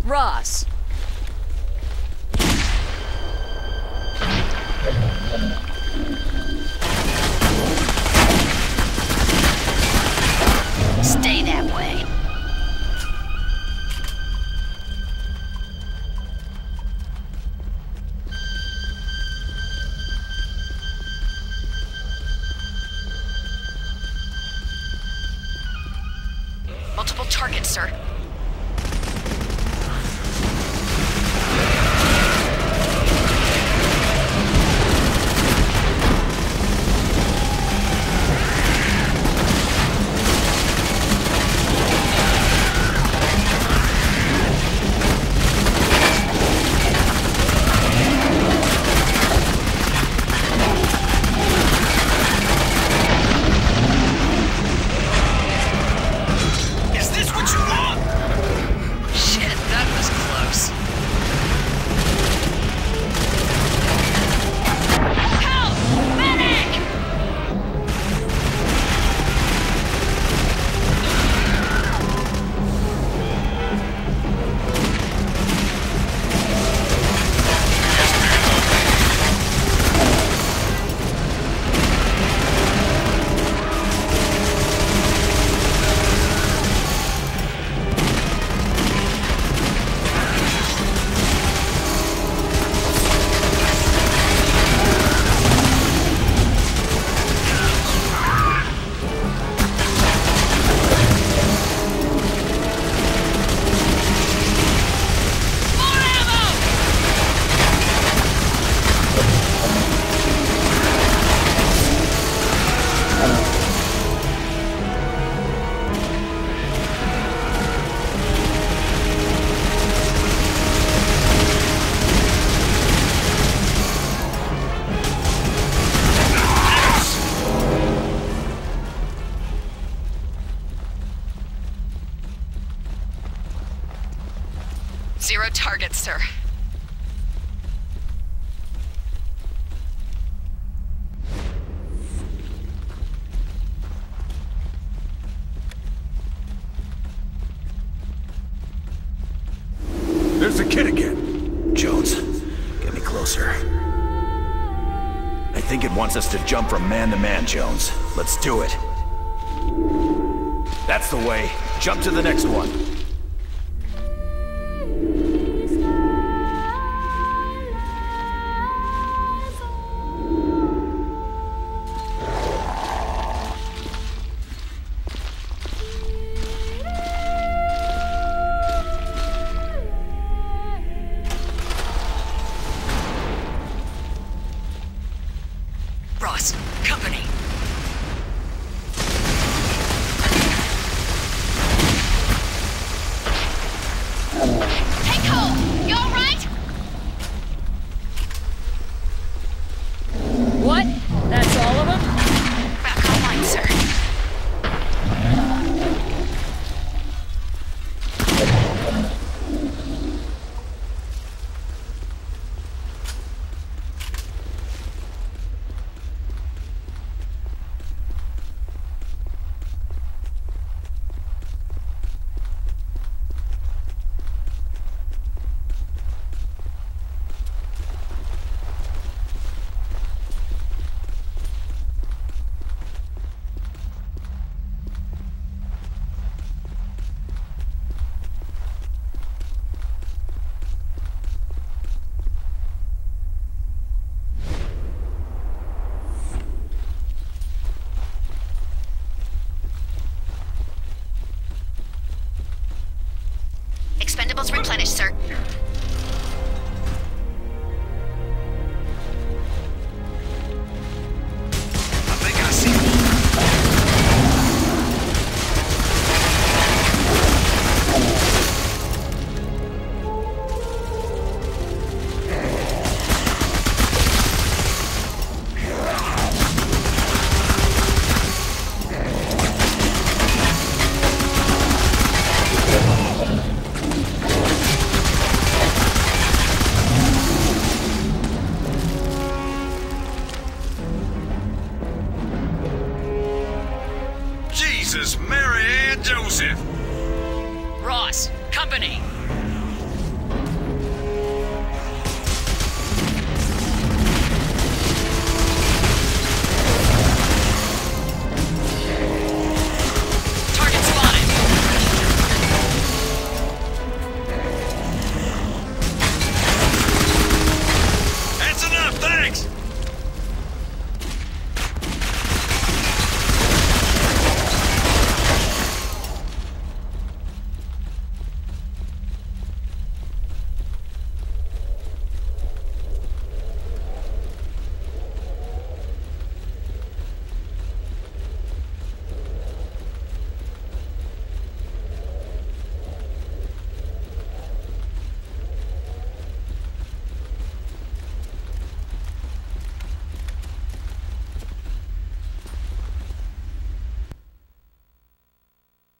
Ross. Stay that way. Multiple targets, sir. Zero targets, sir. There's the kid again. Jones, get me closer. I think it wants us to jump from man to man, Jones. Let's do it. That's the way. Jump to the next one. Ross, company. Hey, Cole, you all right? What? That's all of them? Back online, sir. Expendables replenished, sir. I think I see one. Jesus, Mary and Joseph! Ross, company.